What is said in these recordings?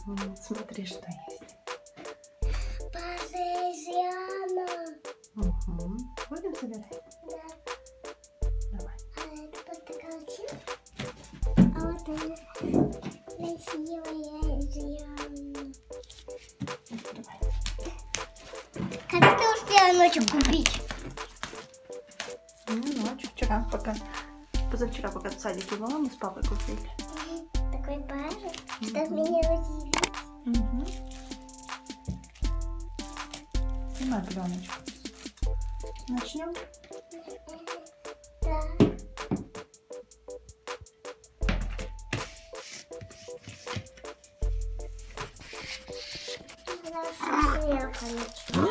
Смотри, что есть. Обезьяна. Угу. Будем собирать? Да. Давай. А это просто колчик. А вот она красивая обезьяна. Давай. Когда ты успела ночью купить? Ночью, вчера, позавчера, пока в садике была, мы с папой купили. Такой барик, чтобы меня удивить. Угу. Снимай пленочку. Начнем? Да. Сверху начну.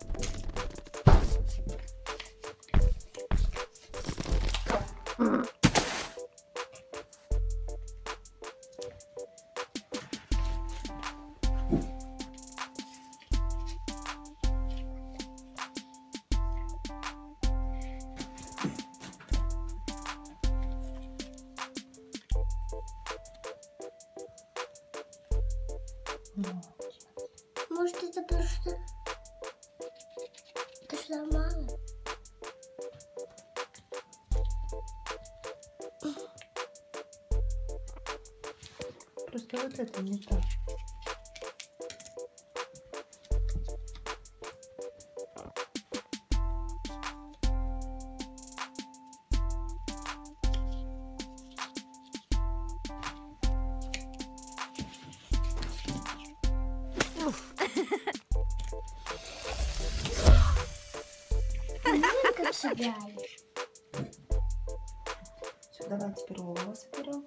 Может, это просто ты сломала? Просто вот это не так. Как собираешь? Все, давай теперь волосы берем.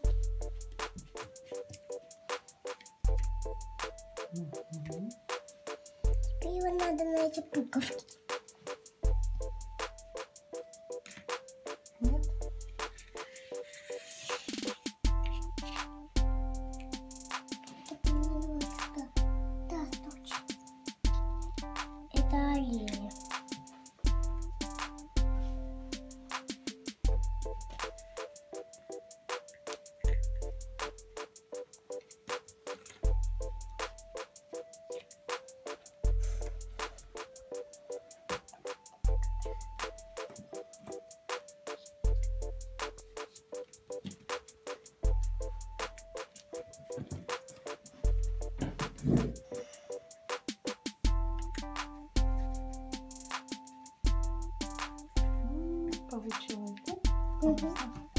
Угу. Теперь его надо на эти пуговки. Нет? Так немножечко. Да, точно. Это олени. Получилось, да? Угу.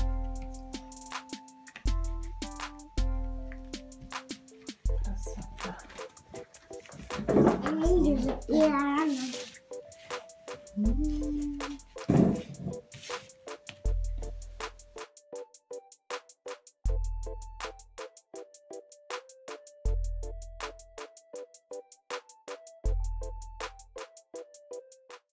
Красота. И рано.